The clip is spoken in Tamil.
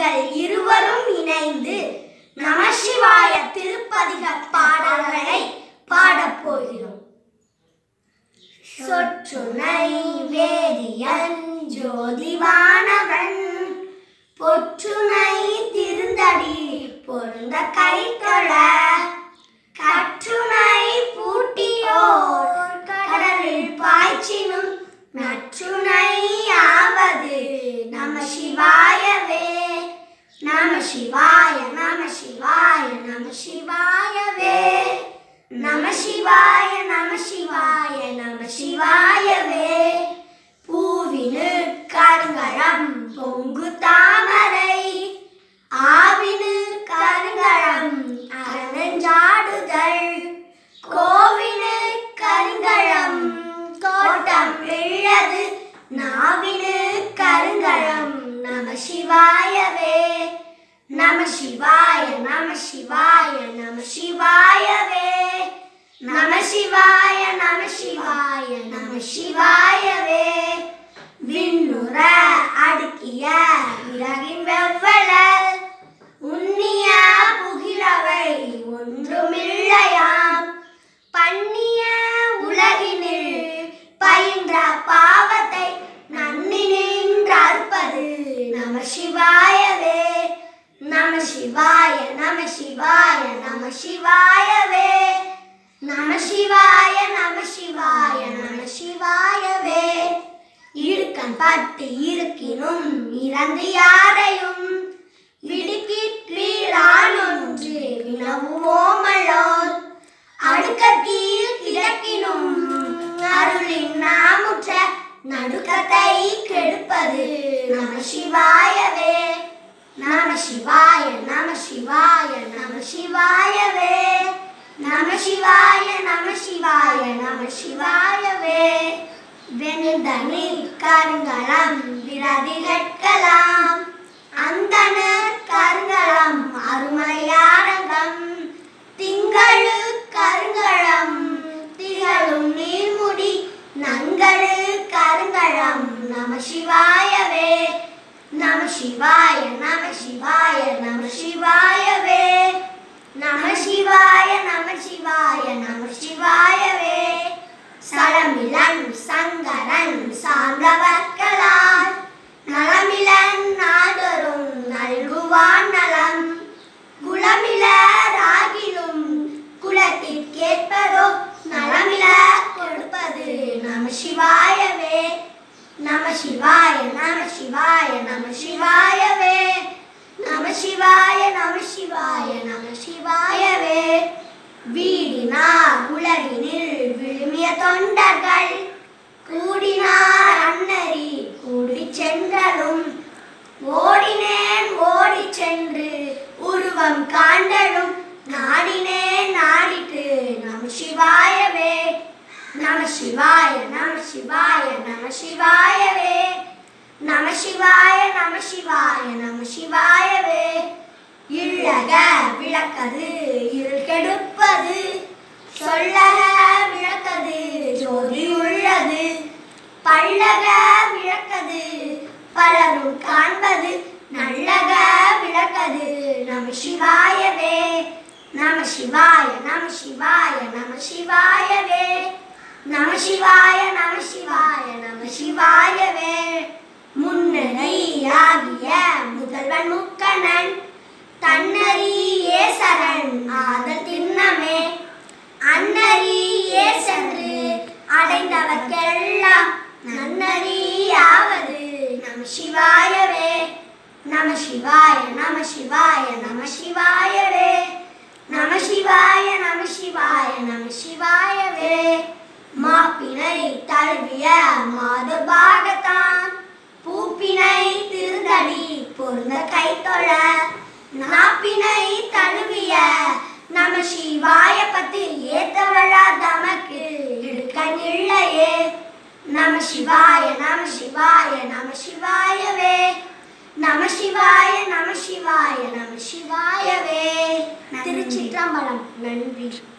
நாங்கள் இருவரும் இணைந்து நமசிவாய திருப்பதிக பாடல்களை பாடப் போகிறோம். சொற்றுணை வேதியன் ஜோதிவானவன் பொற்றுணை திருந்தடி பொருந்த கைத்தொழ கற்றுணை பூட்டியோர் கடலில் பாய்ச்சினும் நற்றுணை ஆவது நமசிவாயவே. நமசிவாய நமசிவாய நமசிவாயவே. நமசிவாய நமசிவாய நமசிவாயவே. பூவினு கருங்கலம் பொங்கு தாமரை ஆவினு கருங்கலம் அறநெஞ்சாடுதல் கோவினு கருங்கலம் கோட்டம் வெள்ளது நாவினு கருங்கலம் நமசிவாயவே. நமசிவாய நமசிவாய நமசிவாயவே. நமசிவாய நமசிவாய நமசிவாயவே. விண்ணுற அடுக்கிய விறகின் வெவ்வளல் உன்னிய புகிழவை ஒன்றுமில்லையாம் பண்ணிய உலகினில் பயின்ற பாவத்தை நன்னினின்று அறுப்பது நமசிவாயவே. நமசிவாய நமசிவாய நமசிவாயவே. நமசிவாய நமசிவாய நமசிவாயவே. இடுக்கண் பட்டு இருக்கினும் இறந்து யாரையும் விடுக்கிற்றான் ஒன்று வினவுவோமல்லோர் அடுக்கத்தில் கிடக்கினும் அருளின் நாமுற்ற நடுக்கத்தை கெடுப்பது நமசிவாயவே. நமசிவாய நமசிவாய நமசிவாயவே. நமசிவாய நமசிவாய நமசிவாயவே. வெண்தனில் கருங்கலம் விரதிகட்கலாம் அந்தன கருங்கலம் அருமையாரங்கம் திங்களு கருங்கலம் திகழும் நீர்முடி நங்களு கருங்கலம் நமசிவாயவே. நமசிவாய நமசிவாய நமசிவாயவே. நமசிவாய நமசிவாய நமசிவாயவே. சலமிலன் சங்கரன் சார்ந்தவர்களால் நலமிலன் நாடரும் நல்குவான் நலம் குலமிலராகிலும் குலத்திற்கேற்பதோ நலமில கொடுப்பது நமசிவாயவே. நமசிவாய நமசிவாய நமசிவாயவே. நமசிவாய நமசிவாய நமசிவாயவே. வீடினார் உலகினில் விழுமிய தொண்டர்கள் கூடினார் அன்னரி கூடி சென்றலும் ஓடினேன் ஓடி சென்று உருவம் காண்டலும் நாடினேன் நாடிட்டு நமசிவாயவே. நமசிவாய நமசிவாய நமசிவாயவே. நமசிவாய நமசிவாய நமசிவாயவே. இல்லக விளக்கது இருள் கெடுப்பது சொல்லக விளக்கது ஜோதி உள்ளது பல்லக விளக்கது பலரும் காண்பது நல்லக விளக்கது நமசிவாயவே. நமசிவாய நமசிவாய நமசிவாயவே. நமசிவாய நமசிவாய நமசிவாயவே. முன்னணி ஆகிய முதல்வன் முக்கணன் தன்னறியே சரண் ஆதல் திண்ணமே அன்னறியே சென்று அடைந்தவர்க்கெல்லாம் நன்னறியாவது நமசிவாயவே. நமசிவாய நமசிவாய நமசிவாயவே. நமசிவாய நமசிவாய நமசிவாயவே. மாப்பினை தழுவிய மாதுபாகத்தான் பூப்பினை திருந்தடி பொருந்த கைத்தொழ நாப்பினை தழுவிய நமசிவாய பத்தில் ஏத்தவழா தமக்கு இடுக்கண் இல்லையே. நமசிவாய நமசிவாய நமசிவாயவே. நமசிவாய நமசிவாய நமசிவாயவே. திருச்சிற்றம்பலம். நன்றி.